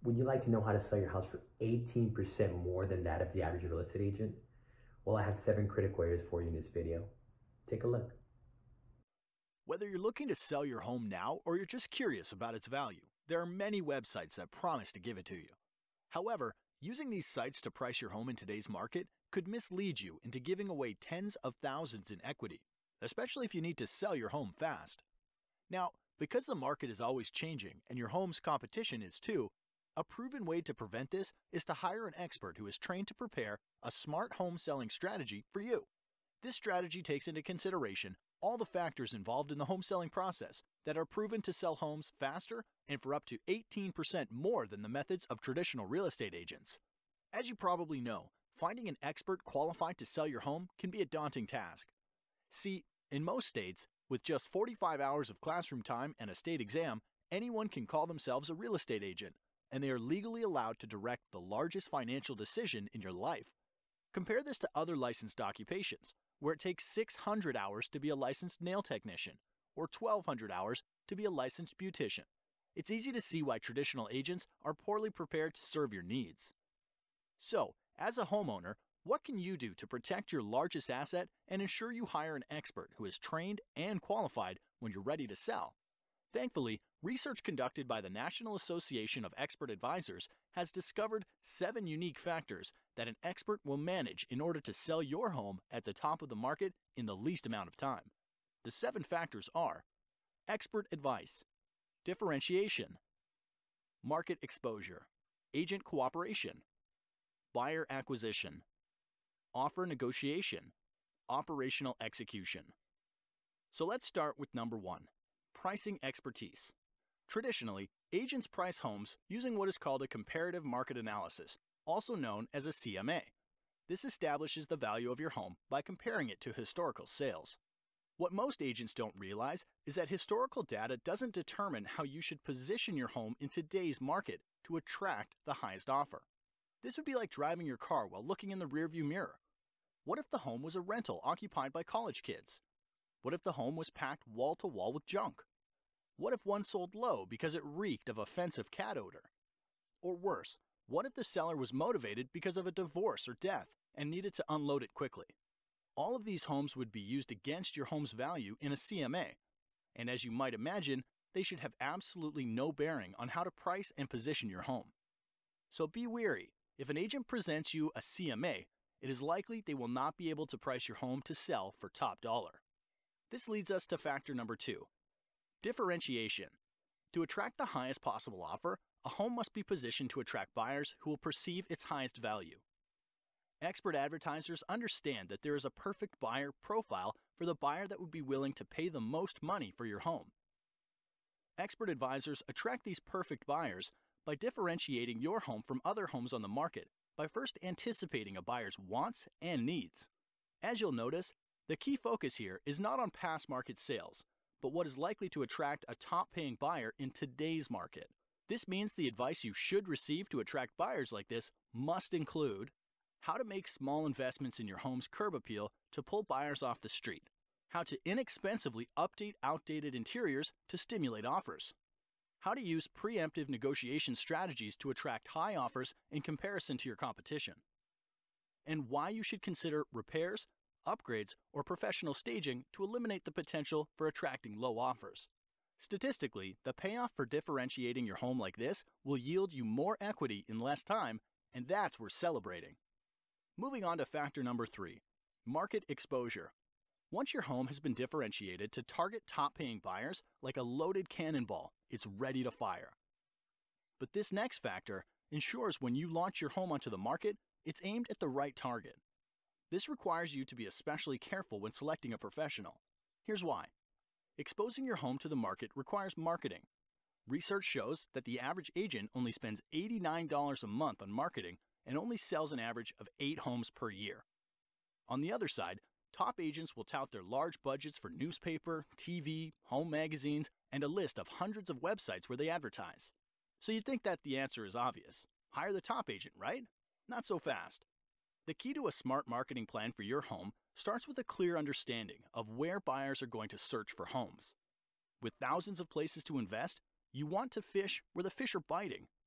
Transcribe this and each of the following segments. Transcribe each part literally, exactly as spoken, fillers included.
Would you like to know how to sell your house for eighteen percent more than that of the average real estate agent? Well, I have seven critical areas for you in this video. Take a look. Whether you're looking to sell your home now or you're just curious about its value, there are many websites that promise to give it to you. However, using these sites to price your home in today's market could mislead you into giving away tens of thousands in equity, especially if you need to sell your home fast. Now, because the market is always changing and your home's competition is too, a proven way to prevent this is to hire an expert who is trained to prepare a smart home selling strategy for you. This strategy takes into consideration all the factors involved in the home selling process that are proven to sell homes faster and for up to eighteen percent more than the methods of traditional real estate agents. As you probably know, finding an expert qualified to sell your home can be a daunting task. See, in most states, with just forty-five hours of classroom time and a state exam, anyone can call themselves a real estate agent, and they are legally allowed to direct the largest financial decision in your life. Compare this to other licensed occupations, where it takes six hundred hours to be a licensed nail technician, or twelve hundred hours to be a licensed beautician. It's easy to see why traditional agents are poorly prepared to serve your needs. So, as a homeowner, what can you do to protect your largest asset and ensure you hire an expert who is trained and qualified when you're ready to sell? Thankfully, research conducted by the National Association of Expert Advisors has discovered seven unique factors that an expert will manage in order to sell your home at the top of the market in the least amount of time. The seven factors are: expert advice, differentiation, market exposure, agent cooperation, buyer acquisition, offer negotiation, operational execution. So let's start with number one. Pricing expertise. Traditionally, agents price homes using what is called a comparative market analysis, also known as a C M A. This establishes the value of your home by comparing it to historical sales. What most agents don't realize is that historical data doesn't determine how you should position your home in today's market to attract the highest offer. This would be like driving your car while looking in the rearview mirror. What if the home was a rental occupied by college kids? What if the home was packed wall to wall with junk? What if one sold low because it reeked of offensive cat odor? Or worse, what if the seller was motivated because of a divorce or death and needed to unload it quickly? All of these homes would be used against your home's value in a C M A, and as you might imagine, they should have absolutely no bearing on how to price and position your home. So be wary. If an agent presents you a C M A, it is likely they will not be able to price your home to sell for top dollar. This leads us to factor number two. Differentiation. To attract the highest possible offer, a home must be positioned to attract buyers who will perceive its highest value. Expert advertisers understand that there is a perfect buyer profile for the buyer that would be willing to pay the most money for your home. Expert advisors attract these perfect buyers by differentiating your home from other homes on the market by first anticipating a buyer's wants and needs. As you'll notice, the key focus here is not on past market sales, but what is likely to attract a top-paying buyer in today's market. This means the advice you should receive to attract buyers like this must include how to make small investments in your home's curb appeal to pull buyers off the street, how to inexpensively update outdated interiors to stimulate offers, how to use preemptive negotiation strategies to attract high offers in comparison to your competition, and why you should consider repairs, upgrades, or professional staging to eliminate the potential for attracting low offers. Statistically, the payoff for differentiating your home like this will yield you more equity in less time, and that's worth celebrating. Moving on to factor number three, market exposure. Once your home has been differentiated to target top-paying buyers like a loaded cannonball, it's ready to fire. But this next factor ensures when you launch your home onto the market, it's aimed at the right target. This requires you to be especially careful when selecting a professional. Here's why. Exposing your home to the market requires marketing. Research shows that the average agent only spends eighty-nine dollars a month on marketing and only sells an average of eight homes per year. On the other side, top agents will tout their large budgets for newspaper, T V, home magazines, and a list of hundreds of websites where they advertise. So you'd think that the answer is obvious. Hire the top agent, right? Not so fast. The key to a smart marketing plan for your home starts with a clear understanding of where buyers are going to search for homes. With thousands of places to invest, you want to fish where the fish are biting.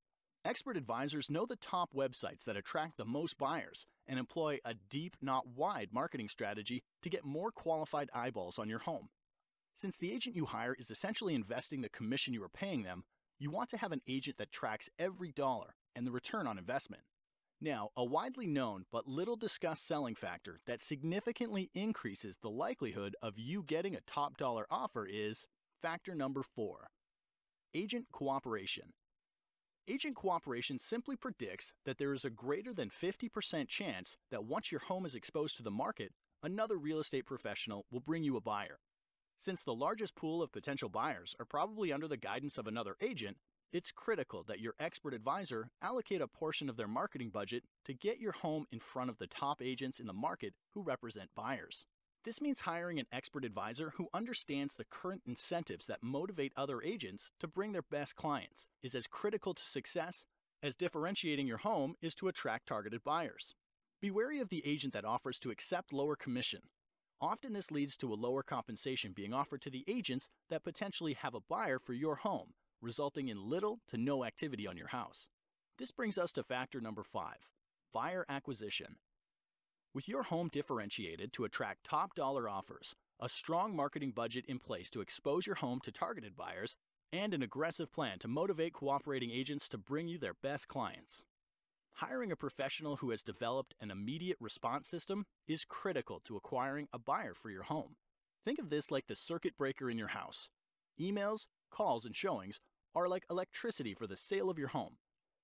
Expert advisors know the top websites that attract the most buyers and employ a deep, not wide marketing strategy to get more qualified eyeballs on your home. Since the agent you hire is essentially investing the commission you are paying them, you want to have an agent that tracks every dollar and the return on investment. Now, a widely known but little discussed selling factor that significantly increases the likelihood of you getting a top dollar offer is factor number four, agent cooperation. Agent cooperation simply predicts that there is a greater than fifty percent chance that once your home is exposed to the market, another real estate professional will bring you a buyer. Since the largest pool of potential buyers are probably under the guidance of another agent, it's critical that your expert advisor allocate a portion of their marketing budget to get your home in front of the top agents in the market who represent buyers. This means hiring an expert advisor who understands the current incentives that motivate other agents to bring their best clients is as critical to success as differentiating your home is to attract targeted buyers. Be wary of the agent that offers to accept lower commission. Often this leads to a lower compensation being offered to the agents that potentially have a buyer for your home, resulting in little to no activity on your house. This brings us to factor number five, buyer acquisition. With your home differentiated to attract top dollar offers, a strong marketing budget in place to expose your home to targeted buyers, and an aggressive plan to motivate cooperating agents to bring you their best clients. Hiring a professional who has developed an immediate response system is critical to acquiring a buyer for your home. Think of this like the circuit breaker in your house. Emails, calls, and showings are like electricity for the sale of your home.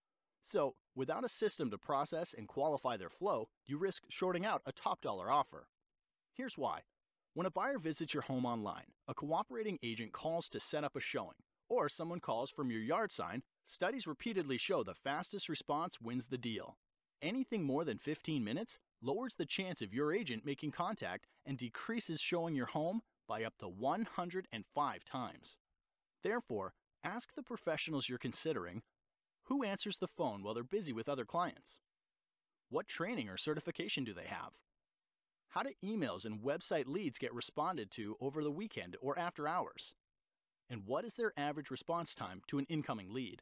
So, without a system to process and qualify their flow, you risk shorting out a top dollar offer. Here's why. When a buyer visits your home online, a cooperating agent calls to set up a showing, or someone calls from your yard sign, studies repeatedly show the fastest response wins the deal. Anything more than fifteen minutes lowers the chance of your agent making contact and decreases showing your home by up to one hundred five times. Therefore, ask the professionals you're considering, who answers the phone while they're busy with other clients? What training or certification do they have? How do emails and website leads get responded to over the weekend or after hours? And what is their average response time to an incoming lead?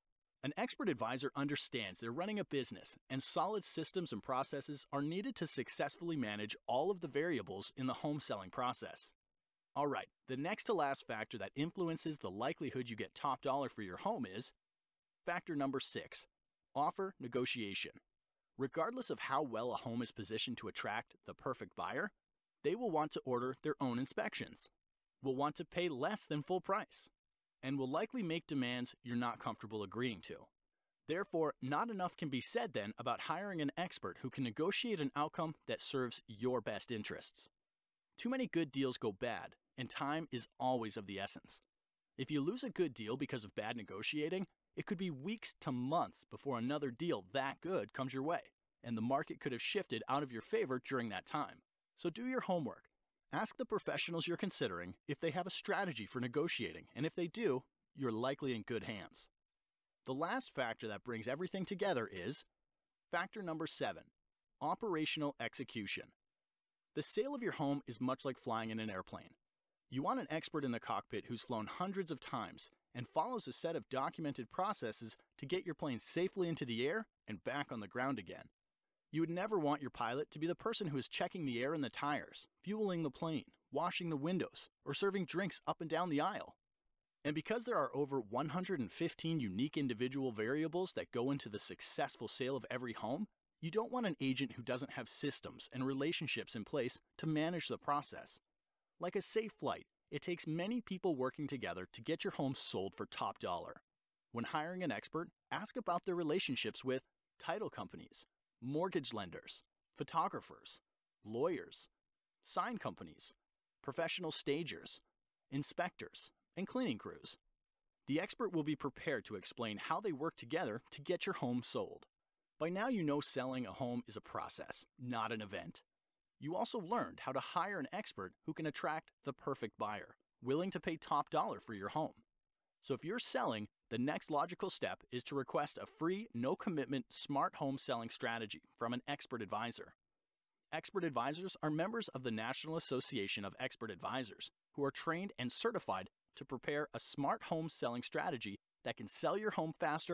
An expert advisor understands they're running a business, and solid systems and processes are needed to successfully manage all of the variables in the home selling process. All right, the next to last factor that influences the likelihood you get top dollar for your home is factor number six, offer negotiation. Regardless of how well a home is positioned to attract the perfect buyer, they will want to order their own inspections, will want to pay less than full price, and will likely make demands you're not comfortable agreeing to. Therefore, not enough can be said then about hiring an expert who can negotiate an outcome that serves your best interests. Too many good deals go bad, and time is always of the essence. If you lose a good deal because of bad negotiating, it could be weeks to months before another deal that good comes your way, and the market could have shifted out of your favor during that time. So do your homework. Ask the professionals you're considering if they have a strategy for negotiating, and if they do, you're likely in good hands. The last factor that brings everything together is factor number seven, operational execution. The sale of your home is much like flying in an airplane. You want an expert in the cockpit who's flown hundreds of times and follows a set of documented processes to get your plane safely into the air and back on the ground again. You would never want your pilot to be the person who is checking the air in the tires, fueling the plane, washing the windows, or serving drinks up and down the aisle. And because there are over one hundred fifteen unique individual variables that go into the successful sale of every home, you don't want an agent who doesn't have systems and relationships in place to manage the process. Like a safe flight, it takes many people working together to get your home sold for top dollar. When hiring an expert, ask about their relationships with title companies, mortgage lenders, photographers, lawyers, sign companies, professional stagers, inspectors, and cleaning crews. The expert will be prepared to explain how they work together to get your home sold. By now you know selling a home is a process, not an event. You also learned how to hire an expert who can attract the perfect buyer, willing to pay top dollar for your home. So if you're selling, the next logical step is to request a free, no-commitment, smart home selling strategy from an expert advisor. Expert advisors are members of the National Association of Expert Advisors who are trained and certified to prepare a smart home selling strategy that can sell your home faster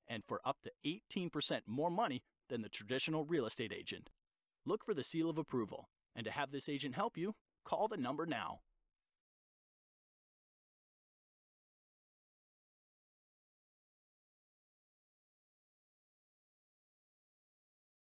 and for up to eighteen percent more money than the traditional real estate agent. Look for the seal of approval, and to have this agent help you, call the number now.